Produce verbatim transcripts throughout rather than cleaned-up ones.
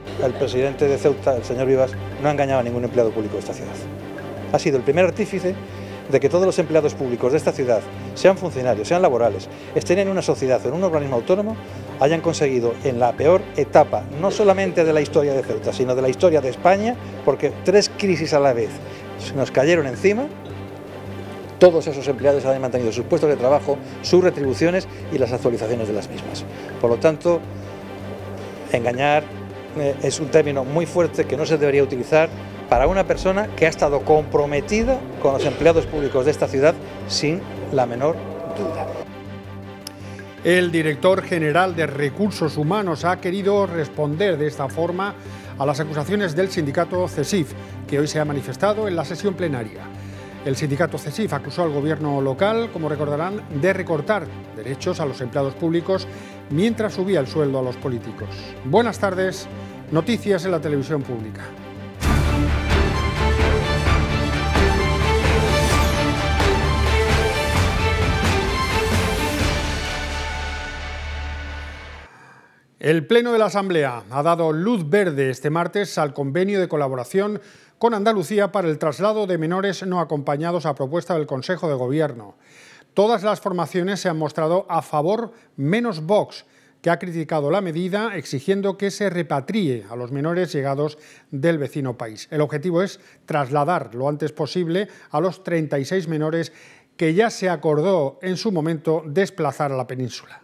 el presidente de Ceuta, el señor Vivas, no ha engañado a ningún empleado público de esta ciudad. Ha sido el primer artífice de que todos los empleados públicos de esta ciudad, sean funcionarios, sean laborales, estén en una sociedad o en un organismo autónomo, hayan conseguido en la peor etapa, no solamente de la historia de Ceuta, sino de la historia de España, porque tres crisis a la vez nos cayeron encima, todos esos empleados han mantenido sus puestos de trabajo, sus retribuciones y las actualizaciones de las mismas. Por lo tanto, engañar eh, es un término muy fuerte que no se debería utilizar para una persona que ha estado comprometida con los empleados públicos de esta ciudad sin la menor duda. El director general de Recursos Humanos ha querido responder de esta forma a las acusaciones del sindicato CESIF, que hoy se ha manifestado en la sesión plenaria. El sindicato CESIF acusó al gobierno local, como recordarán, de recortar derechos a los empleados públicos mientras subía el sueldo a los políticos. Buenas tardes, noticias en la televisión pública. El Pleno de la Asamblea ha dado luz verde este martes al convenio de colaboración con Andalucía para el traslado de menores no acompañados a propuesta del Consejo de Gobierno. Todas las formaciones se han mostrado a favor, menos Vox, que ha criticado la medida exigiendo que se repatrie a los menores llegados del vecino país. El objetivo es trasladar lo antes posible a los treinta y seis menores que ya se acordó en su momento desplazar a la península.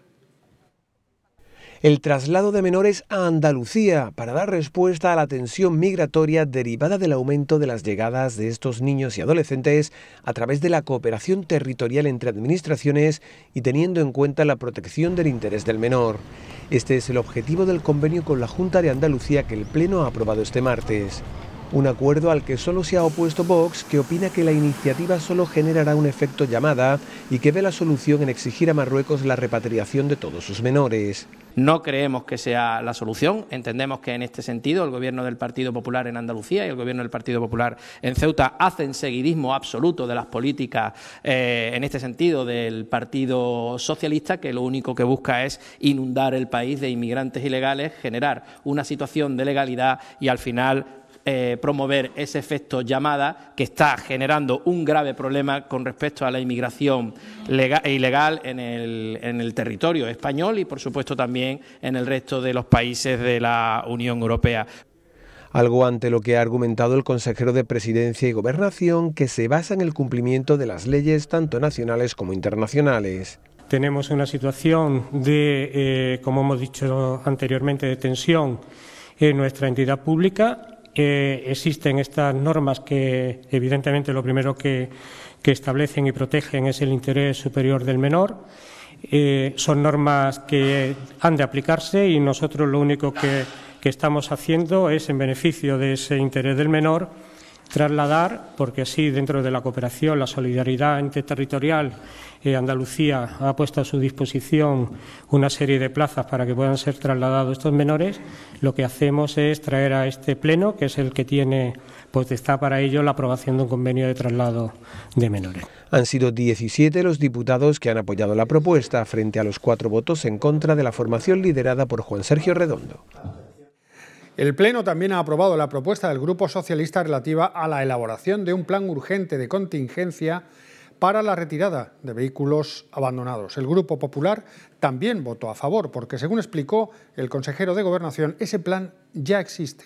El traslado de menores a Andalucía para dar respuesta a la tensión migratoria derivada del aumento de las llegadas de estos niños y adolescentes a través de la cooperación territorial entre administraciones y teniendo en cuenta la protección del interés del menor. Este es el objetivo del convenio con la Junta de Andalucía que el Pleno ha aprobado este martes. Un acuerdo al que solo se ha opuesto Vox, que opina que la iniciativa solo generará un efecto llamada y que ve la solución en exigir a Marruecos la repatriación de todos sus menores. No creemos que sea la solución. Entendemos que en este sentido el Gobierno del Partido Popular en Andalucía y el Gobierno del Partido Popular en Ceuta hacen seguidismo absoluto de las políticas, eh, en este sentido, del Partido Socialista, que lo único que busca es inundar el país de inmigrantes ilegales, generar una situación de legalidad y al final Eh, promover ese efecto llamada que está generando un grave problema con respecto a la inmigración legal e ilegal en el, en el territorio español y, por supuesto, también en el resto de los países de la Unión Europea. Algo ante lo que ha argumentado el consejero de Presidencia y Gobernación, que se basa en el cumplimiento de las leyes tanto nacionales como internacionales. Tenemos una situación de, eh, como hemos dicho anteriormente, de tensión en nuestra entidad pública. Eh, existen estas normas que, evidentemente, lo primero que, que establecen y protegen es el interés superior del menor. Eh, son normas que han de aplicarse y nosotros lo único que, que estamos haciendo es, en beneficio de ese interés del menor, trasladar, porque así dentro de la cooperación, la solidaridad interterritorial, eh, Andalucía ha puesto a su disposición una serie de plazas para que puedan ser trasladados estos menores. Lo que hacemos es traer a este pleno, que es el que tiene potestad para ello, la aprobación de un convenio de traslado de menores. Han sido diecisiete los diputados que han apoyado la propuesta frente a los cuatro votos en contra de la formación liderada por Juan Sergio Redondo. El Pleno también ha aprobado la propuesta del Grupo Socialista relativa a la elaboración de un plan urgente de contingencia para la retirada de vehículos abandonados. El Grupo Popular también votó a favor porque, según explicó el consejero de Gobernación, ese plan ya existe.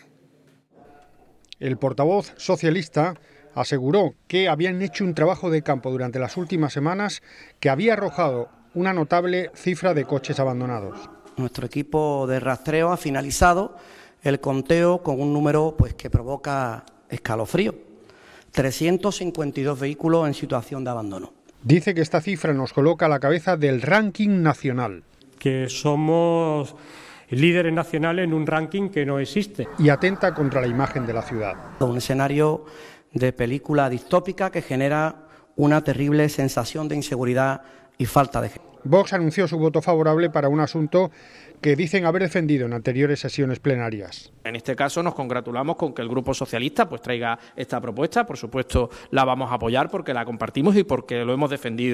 El portavoz socialista aseguró que habían hecho un trabajo de campo durante las últimas semanas que había arrojado una notable cifra de coches abandonados. Nuestro equipo de rastreo ha finalizado el conteo con un número pues que provoca escalofrío. trescientos cincuenta y dos vehículos en situación de abandono. Dice que esta cifra nos coloca a la cabeza del ranking nacional. Que somos líderes nacionales en un ranking que no existe. Y atenta contra la imagen de la ciudad. Un escenario de película distópica que genera una terrible sensación de inseguridad y falta de gente. Vox anunció su voto favorable para un asunto que dicen haber defendido en anteriores sesiones plenarias. En este caso nos congratulamos con que el Grupo Socialista pues traiga esta propuesta. Por supuesto la vamos a apoyar porque la compartimos y porque lo hemos defendido.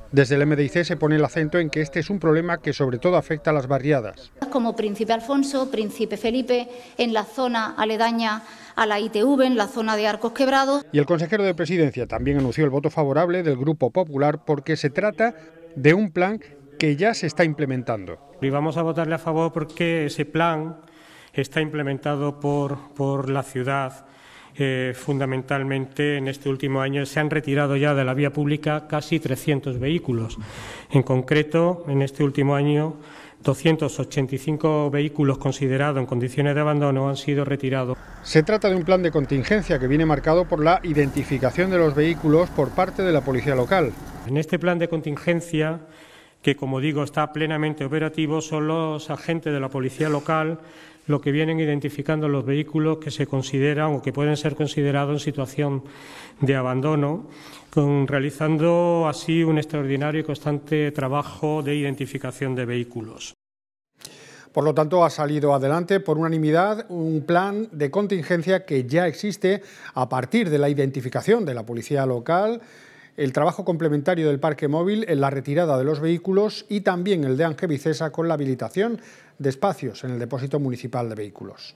Desde el M D I C se pone el acento en que este es un problema que sobre todo afecta a las barriadas. Como Príncipe Alfonso, Príncipe Felipe, en la zona aledaña a la I T V, en la zona de Arcos Quebrados. Y el consejero de Presidencia también anunció el voto favorable del Grupo Popular porque se trata de un plan que ya se está implementando. Y vamos a votarle a favor porque ese plan está implementado por, por la ciudad. Eh, fundamentalmente en este último año se han retirado ya de la vía pública casi trescientos vehículos. En concreto, en este último año, doscientos ochenta y cinco vehículos considerados en condiciones de abandono han sido retirados. Se trata de un plan de contingencia que viene marcado por la identificación de los vehículos por parte de la policía local. En este plan de contingencia, que como digo está plenamente operativo, son los agentes de la policía local lo que vienen identificando los vehículos que se consideran o que pueden ser considerados en situación de abandono, con, realizando así un extraordinario y constante trabajo de identificación de vehículos. Por lo tanto, ha salido adelante por unanimidad un plan de contingencia que ya existe a partir de la identificación de la policía local, el trabajo complementario del parque móvil en la retirada de los vehículos y también el de Ángel Vicesa con la habilitación de espacios en el depósito municipal de vehículos.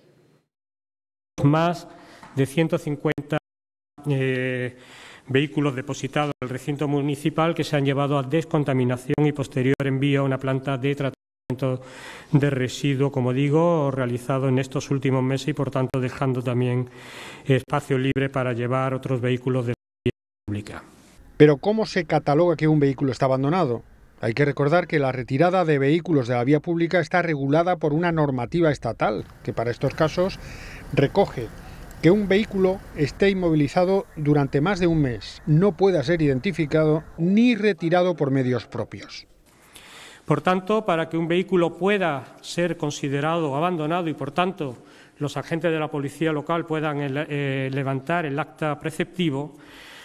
Más de ciento cincuenta eh, vehículos depositados en el recinto municipal que se han llevado a descontaminación y posterior envío a una planta de tratamiento de residuos, como digo, realizado en estos últimos meses y, por tanto, dejando también espacio libre para llevar otros vehículos de la vía pública. Pero ¿cómo se cataloga que un vehículo está abandonado? Hay que recordar que la retirada de vehículos de la vía pública está regulada por una normativa estatal, que para estos casos recoge que un vehículo esté inmovilizado durante más de un mes, no pueda ser identificado ni retirado por medios propios. Por tanto, para que un vehículo pueda ser considerado abandonado y, por tanto, los agentes de la policía local puedan eh, levantar el acta preceptivo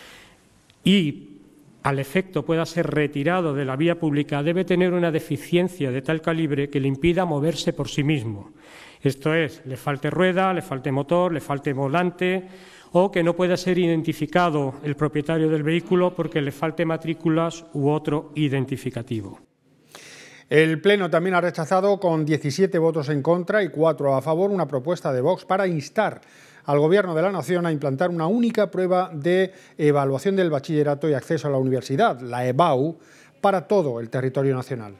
y al efecto pueda ser retirado de la vía pública, debe tener una deficiencia de tal calibre que le impida moverse por sí mismo. Esto es, le falte rueda, le falte motor, le falte volante o que no pueda ser identificado el propietario del vehículo porque le falte matrículas u otro identificativo. El Pleno también ha rechazado con diecisiete votos en contra y cuatro a favor una propuesta de Vox para instar al Gobierno de la Nación a implantar una única prueba de evaluación del bachillerato y acceso a la universidad, la E B A U, para todo el territorio nacional.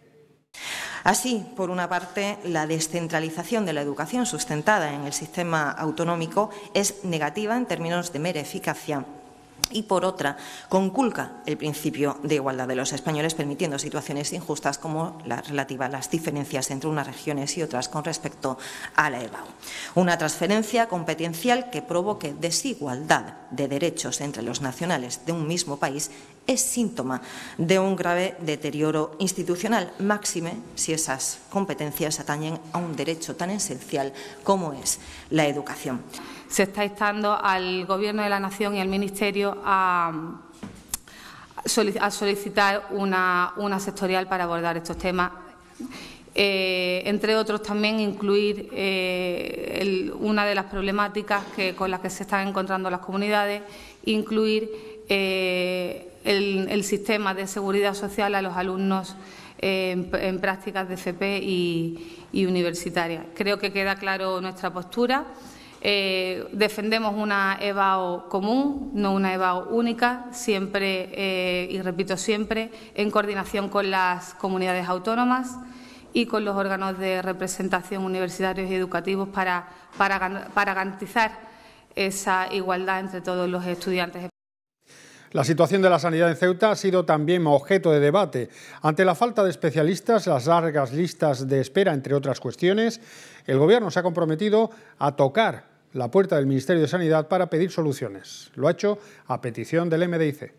Así, por una parte, la descentralización de la educación sustentada en el sistema autonómico es negativa en términos de mera eficacia y, por otra, conculca el principio de igualdad de los españoles, permitiendo situaciones injustas como la relativa a las diferencias entre unas regiones y otras con respecto a la E B A U. Una transferencia competencial que provoque desigualdad de derechos entre los nacionales de un mismo país es síntoma de un grave deterioro institucional, máxime si esas competencias atañen a un derecho tan esencial como es la educación. Se está instando al Gobierno de la Nación y al Ministerio a, a solicitar una, una sectorial para abordar estos temas. Eh, entre otros, también incluir eh, el, una de las problemáticas que, con las que se están encontrando las comunidades, incluir eh, el, el sistema de seguridad social a los alumnos eh, en, en prácticas de F P y, y universitarias. Creo que queda claro nuestra postura. Eh, defendemos una E B A U común, no una E B A U única, siempre, eh, y repito siempre, en coordinación con las comunidades autónomas y con los órganos de representación universitarios y educativos para, para, para garantizar esa igualdad entre todos los estudiantes. La situación de la sanidad en Ceuta ha sido también objeto de debate. Ante la falta de especialistas, las largas listas de espera, entre otras cuestiones, el Gobierno se ha comprometido a tocar la puerta del Ministerio de Sanidad para pedir soluciones. Lo ha hecho a petición del M D I C.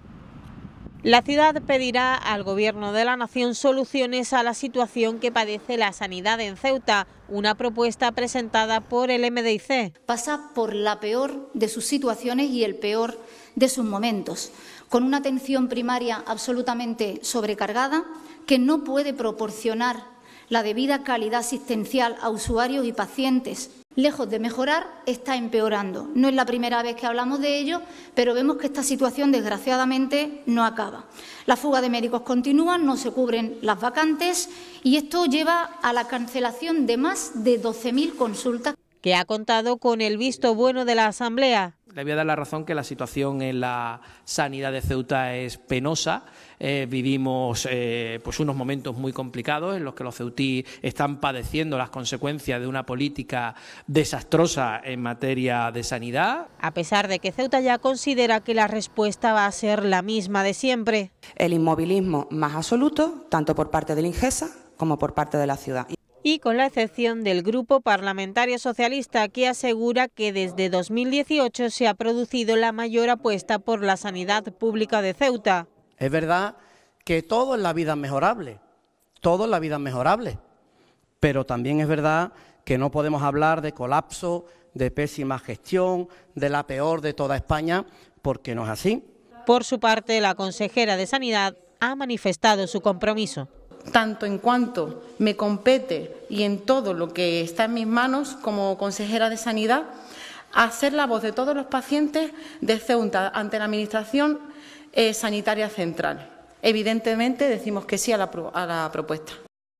La ciudad pedirá al Gobierno de la Nación soluciones a la situación que padece la sanidad en Ceuta, una propuesta presentada por el M D I C. Pasa por la peor de sus situaciones y el peor de sus momentos, con una atención primaria absolutamente sobrecargada que no puede proporcionar la debida calidad asistencial a usuarios y pacientes. lejos de mejorar, está empeorando. No es la primera vez que hablamos de ello, pero vemos que esta situación, desgraciadamente, no acaba. La fuga de médicos continúa, no se cubren las vacantes y esto lleva a la cancelación de más de doce mil consultas. Que ha contado con el visto bueno de la Asamblea. Le voy a dar la razón que la situación en la sanidad de Ceuta es penosa. Eh, vivimos eh, pues unos momentos muy complicados en los que los ceutí están padeciendo las consecuencias de una política desastrosa en materia de sanidad. A pesar de que Ceuta ya considera que la respuesta va a ser la misma de siempre. El inmovilismo más absoluto, tanto por parte del INGESA como por parte de la ciudad. Y con la excepción del Grupo Parlamentario Socialista, que asegura que desde dos mil dieciocho se ha producido la mayor apuesta por la sanidad pública de Ceuta. Es verdad que todo en la vida es mejorable, todo en la vida es mejorable, pero también es verdad que no podemos hablar de colapso, de pésima gestión, de la peor de toda España, porque no es así. Por su parte, la consejera de Sanidad ha manifestado su compromiso. Tanto en cuanto me compete y en todo lo que está en mis manos como consejera de Sanidad, a ser la voz de todos los pacientes de Ceuta ante la Administración eh, Sanitaria Central. Evidentemente decimos que sí a la, a la propuesta.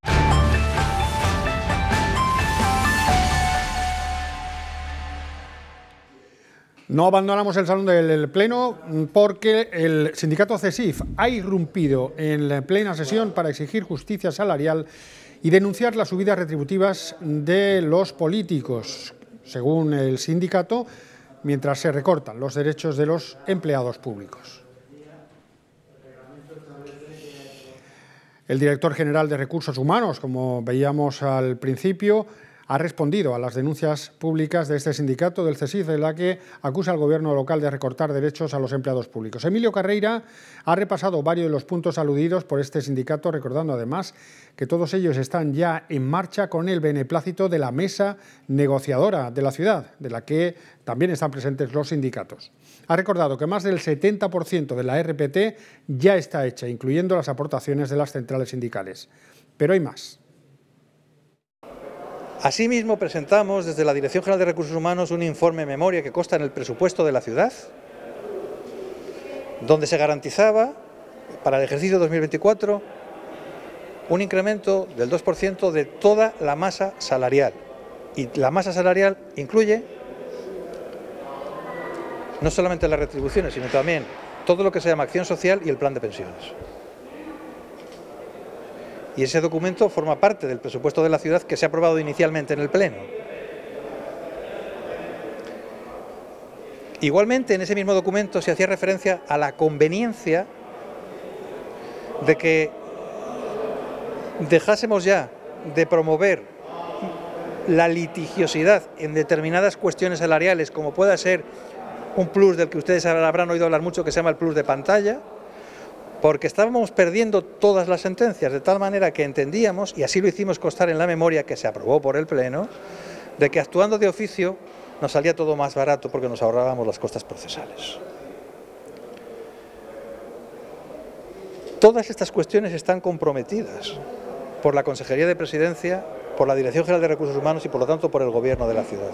No abandonamos el salón del Pleno porque el sindicato CESIF ha irrumpido en la plena sesión para exigir justicia salarial y denunciar las subidas retributivas de los políticos, según el sindicato, mientras se recortan los derechos de los empleados públicos. El director general de Recursos Humanos, como veíamos al principio, ha respondido a las denuncias públicas de este sindicato del CESIF, en la que acusa al gobierno local de recortar derechos a los empleados públicos. Emilio Carreira ha repasado varios de los puntos aludidos por este sindicato, recordando además que todos ellos están ya en marcha con el beneplácito de la mesa negociadora de la ciudad, de la que también están presentes los sindicatos. Ha recordado que más del setenta por ciento de la R P T ya está hecha, incluyendo las aportaciones de las centrales sindicales. Pero hay más. Asimismo, presentamos desde la Dirección General de Recursos Humanos un informe memoria que consta en el presupuesto de la ciudad, donde se garantizaba para el ejercicio dos mil veinticuatro un incremento del dos por ciento de toda la masa salarial. Y la masa salarial incluye no solamente las retribuciones, sino también todo lo que se llama acción social y el plan de pensiones. Y ese documento forma parte del presupuesto de la ciudad que se ha aprobado inicialmente en el Pleno. Igualmente, en ese mismo documento se hacía referencia a la conveniencia de que dejásemos ya de promover la litigiosidad en determinadas cuestiones salariales, como pueda ser un plus del que ustedes habrán oído hablar mucho, que se llama el plus de pantalla, porque estábamos perdiendo todas las sentencias, de tal manera que entendíamos, y así lo hicimos constar en la memoria que se aprobó por el Pleno, de que actuando de oficio nos salía todo más barato porque nos ahorrábamos las costas procesales. Todas estas cuestiones están comprometidas por la Consejería de Presidencia, por la Dirección General de Recursos Humanos y por lo tanto por el Gobierno de la ciudad.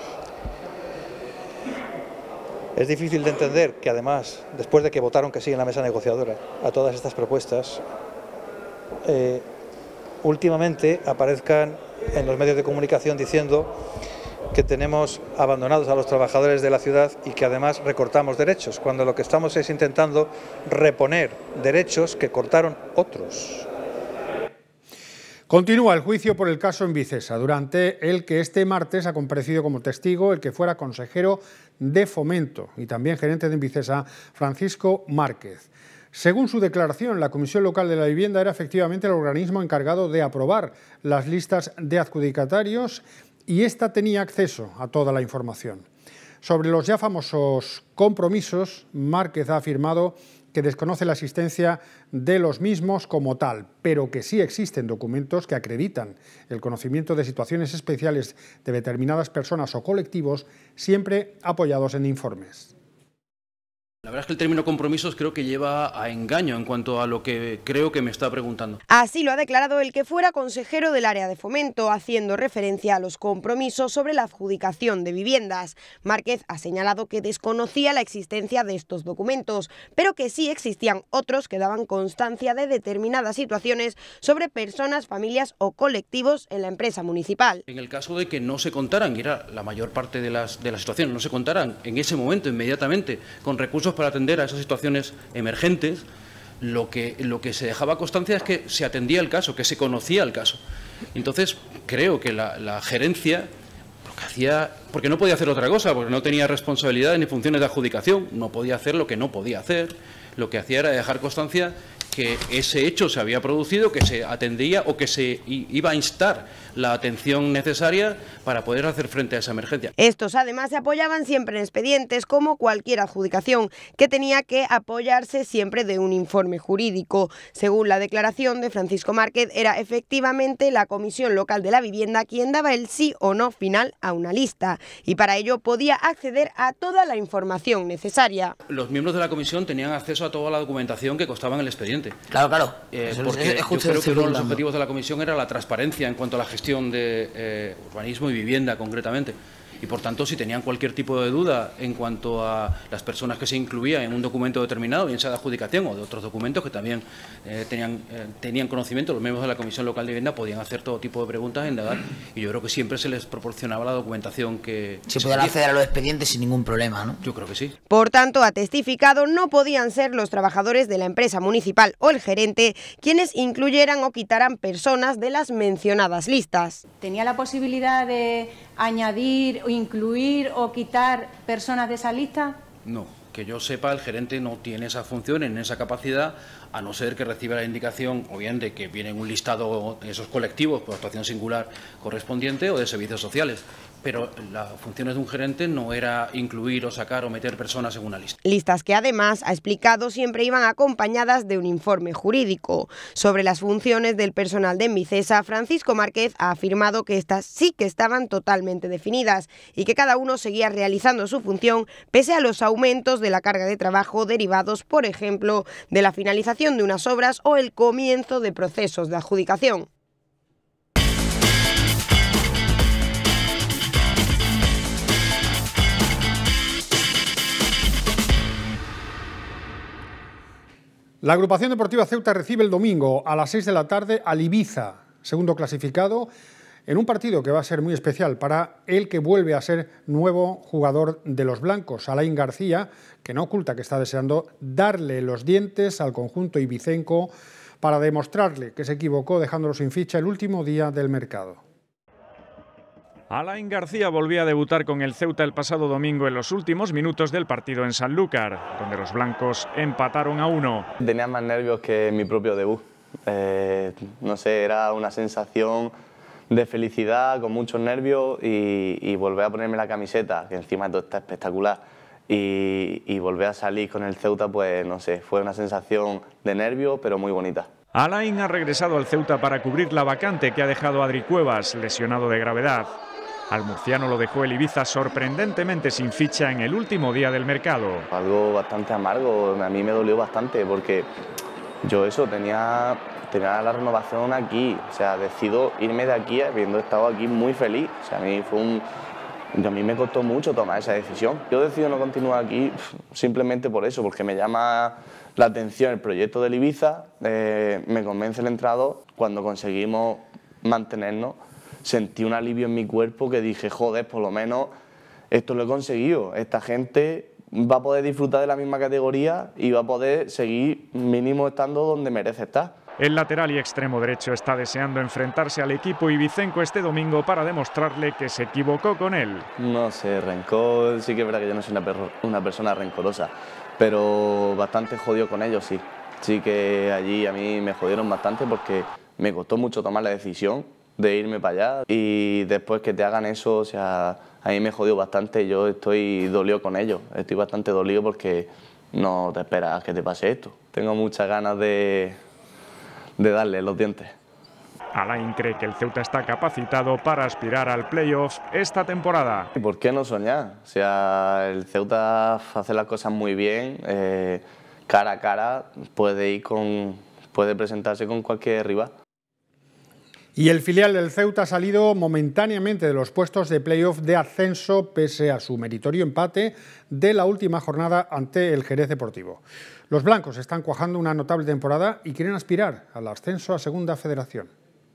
Es difícil de entender que además, después de que votaron que sí en la mesa negociadora a todas estas propuestas, eh, últimamente aparezcan en los medios de comunicación diciendo que tenemos abandonados a los trabajadores de la ciudad y que además recortamos derechos, cuando lo que estamos es intentando reponer derechos que cortaron otros. Continúa el juicio por el caso Envicesa, durante el que este martes ha comparecido como testigo el que fuera consejero de Fomento y también gerente de Envicesa, Francisco Márquez. Según su declaración, la Comisión Local de la Vivienda era efectivamente el organismo encargado de aprobar las listas de adjudicatarios y ésta tenía acceso a toda la información. Sobre los ya famosos compromisos, Márquez ha afirmado que desconoce la existencia de los mismos como tal, pero que sí existen documentos que acreditan el conocimiento de situaciones especiales de determinadas personas o colectivos, siempre apoyados en informes. La verdad es que el término compromisos creo que lleva a engaño en cuanto a lo que creo que me está preguntando. Así lo ha declarado el que fuera consejero del área de fomento, haciendo referencia a los compromisos sobre la adjudicación de viviendas. Márquez ha señalado que desconocía la existencia de estos documentos, pero que sí existían otros que daban constancia de determinadas situaciones sobre personas, familias o colectivos en la empresa municipal. En el caso de que no se contaran, y era la mayor parte de las, de las situaciones, no se contaran en ese momento inmediatamente con recursos para atender a esas situaciones emergentes, lo que, lo que se dejaba constancia es que se atendía el caso, que se conocía el caso. Entonces, creo que la, la gerencia, lo que hacía, porque no podía hacer otra cosa, porque no tenía responsabilidades ni funciones de adjudicación, no podía hacer lo que no podía hacer, lo que hacía era dejar constancia que ese hecho se había producido, que se atendía o que se iba a instar la atención necesaria para poder hacer frente a esa emergencia. Estos además se apoyaban siempre en expedientes, como cualquier adjudicación, que tenía que apoyarse siempre de un informe jurídico. Según la declaración de Francisco Márquez, era efectivamente la Comisión Local de la Vivienda quien daba el sí o no final a una lista, y para ello podía acceder a toda la información necesaria. Los miembros de la comisión tenían acceso a toda la documentación que constaba en el expediente. Claro, claro. Eh, porque es, es yo creo que uno de los objetivos de la comisión era la transparencia en cuanto a la gestión de eh, urbanismo y vivienda concretamente. Y por tanto, si tenían cualquier tipo de duda en cuanto a las personas que se incluían en un documento determinado, bien sea de adjudicación o de otros documentos que también eh, tenían, eh, tenían conocimiento, los miembros de la Comisión Local de Vivienda podían hacer todo tipo de preguntas, indagar, y yo creo que siempre se les proporcionaba la documentación que... Se podían acceder a los expedientes sin ningún problema, ¿no? Yo creo que sí. Por tanto, ha testificado, no podían ser los trabajadores de la empresa municipal o el gerente quienes incluyeran o quitaran personas de las mencionadas listas. ¿Tenía la posibilidad de añadir o incluir o quitar personas de esa lista? No, que yo sepa, el gerente no tiene esa función, en esa capacidad, a no ser que reciba la indicación o bien de que viene un listado de esos colectivos por actuación singular correspondiente o de servicios sociales. Pero las funciones de un gerente no era incluir o sacar o meter personas en una lista. Listas que además, ha explicado, siempre iban acompañadas de un informe jurídico. Sobre las funciones del personal de Envicesa, Francisco Márquez ha afirmado que estas sí que estaban totalmente definidas y que cada uno seguía realizando su función pese a los aumentos de la carga de trabajo derivados, por ejemplo, de la finalización de unas obras o el comienzo de procesos de adjudicación. La agrupación deportiva Ceuta recibe el domingo a las seis de la tarde al Ibiza, segundo clasificado, en un partido que va a ser muy especial para el que vuelve a ser nuevo jugador de los blancos, Alain García, que no oculta que está deseando darle los dientes al conjunto ibicenco para demostrarle que se equivocó dejándolo sin ficha el último día del mercado. Alain García volvió a debutar con el Ceuta el pasado domingo en los últimos minutos del partido en Sanlúcar, donde los blancos empataron a uno. Tenía más nervios que mi propio debut. Eh, no sé, era una sensación de felicidad, con muchos nervios, y, y volver a ponerme la camiseta, que encima de todo está espectacular, y, y volver a salir con el Ceuta, pues no sé, fue una sensación de nervios, pero muy bonita. Alain ha regresado al Ceuta para cubrir la vacante que ha dejado Adri Cuevas, lesionado de gravedad. Al murciano lo dejó el Ibiza sorprendentemente sin ficha en el último día del mercado. Algo bastante amargo, a mí me dolió bastante porque yo eso, tenía, tenía la renovación aquí, o sea, decido irme de aquí habiendo estado aquí muy feliz. O sea, a mí, fue un, a mí me costó mucho tomar esa decisión. Yo decido no continuar aquí simplemente por eso, porque me llama la atención el proyecto del Ibiza, eh, me convence el entrenador. Cuando conseguimos mantenernos, sentí un alivio en mi cuerpo que dije, joder, por lo menos esto lo he conseguido. Esta gente va a poder disfrutar de la misma categoría y va a poder seguir mínimo estando donde merece estar. El lateral y extremo derecho está deseando enfrentarse al equipo ibicenco este domingo para demostrarle que se equivocó con él. No sé, rencor, sí que es verdad que yo no soy una, una persona rencorosa, pero bastante jodido con ellos, sí. Sí que allí a mí me jodieron bastante porque me costó mucho tomar la decisión de irme para allá, y después que te hagan eso, o sea, a mí me jodió bastante. Yo estoy dolido con ellos, estoy bastante dolido porque no te esperas que te pase esto. Tengo muchas ganas de, de darle los dientes. Alain cree que el Ceuta está capacitado para aspirar al playoff esta temporada. ¿Y por qué no soñar? O sea, el Ceuta hace las cosas muy bien, eh, cara a cara, puede ir con, puede presentarse con cualquier rival. Y el filial del Ceuta ha salido momentáneamente de los puestos de playoff de ascenso pese a su meritorio empate de la última jornada ante el Jerez Deportivo. Los blancos están cuajando una notable temporada y quieren aspirar al ascenso a Segunda Federación.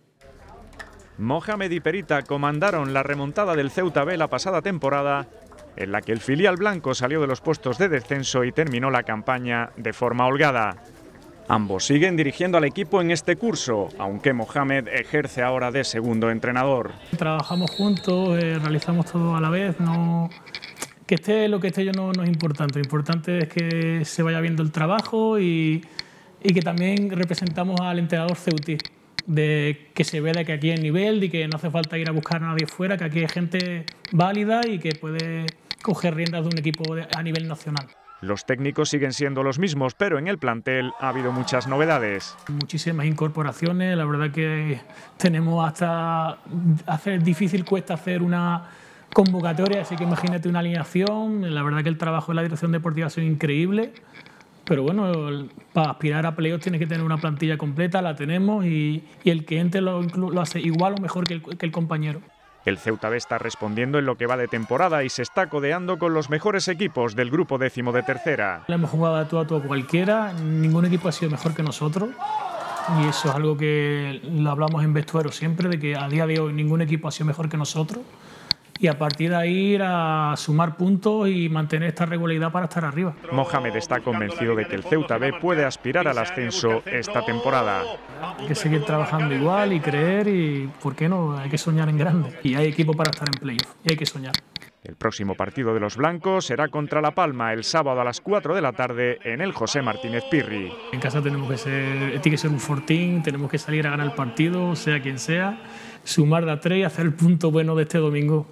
Mohamed y Perita comandaron la remontada del Ceuta B la pasada temporada, en la que el filial blanco salió de los puestos de descenso y terminó la campaña de forma holgada. Ambos siguen dirigiendo al equipo en este curso, aunque Mohamed ejerce ahora de segundo entrenador. Trabajamos juntos, eh, realizamos todo a la vez, no... que esté lo que esté yo no, no es importante, lo importante es que se vaya viendo el trabajo y, y que también representamos al entrenador ceutí, de que se vea que aquí hay nivel y que no hace falta ir a buscar a nadie fuera, que aquí hay gente válida y que puede coger riendas de un equipo de, a nivel nacional. Los técnicos siguen siendo los mismos, pero en el plantel ha habido muchas novedades. Muchísimas incorporaciones, la verdad que tenemos hasta... hacer difícil cuesta hacer una convocatoria, así que imagínate una alineación. La verdad que el trabajo de la dirección deportiva ha sido increíble, pero bueno, para aspirar a playoffs tienes que tener una plantilla completa, la tenemos, y, y el que entre lo, lo hace igual o mejor que el, que el compañero. El Ceuta B está respondiendo en lo que va de temporada y se está codeando con los mejores equipos del grupo décimo de tercera. Le hemos jugado a todo a todo cualquiera, ningún equipo ha sido mejor que nosotros y eso es algo que lo hablamos en vestuario siempre, de que a día de hoy ningún equipo ha sido mejor que nosotros y a partir de ahí ir a sumar puntos y mantener esta regularidad para estar arriba. Mohamed está convencido de que el Ceuta B puede aspirar al ascenso esta temporada. Hay que seguir trabajando igual y creer y, ¿por qué no? Hay que soñar en grande. Y hay equipo para estar en playoff y hay que soñar. El próximo partido de los blancos será contra La Palma el sábado a las cuatro de la tarde en el José Martínez Pirri. En casa tenemos que ser, tiene que ser un fortín, tenemos que salir a ganar el partido, sea quien sea, sumar de a tres y hacer el punto bueno de este domingo.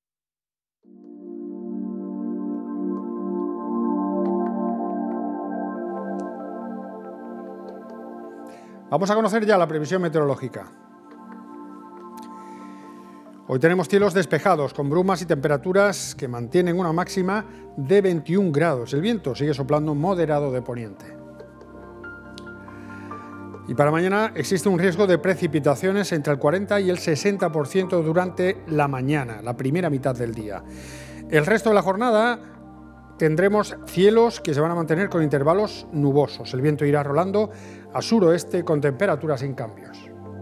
Vamos a conocer ya la previsión meteorológica. Hoy tenemos cielos despejados, con brumas y temperaturas que mantienen una máxima de veintiún grados. El viento sigue soplando moderado de poniente. Y para mañana existe un riesgo de precipitaciones entre el cuarenta y el sesenta por ciento durante la mañana, la primera mitad del día. El resto de la jornada tendremos cielos que se van a mantener con intervalos nubosos. El viento irá rolando a suroeste con temperaturas sin cambios.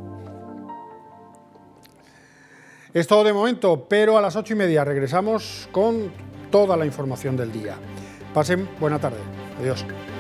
Es todo de momento, pero a las ocho y media regresamos con toda la información del día. Pasen buena tarde. Adiós.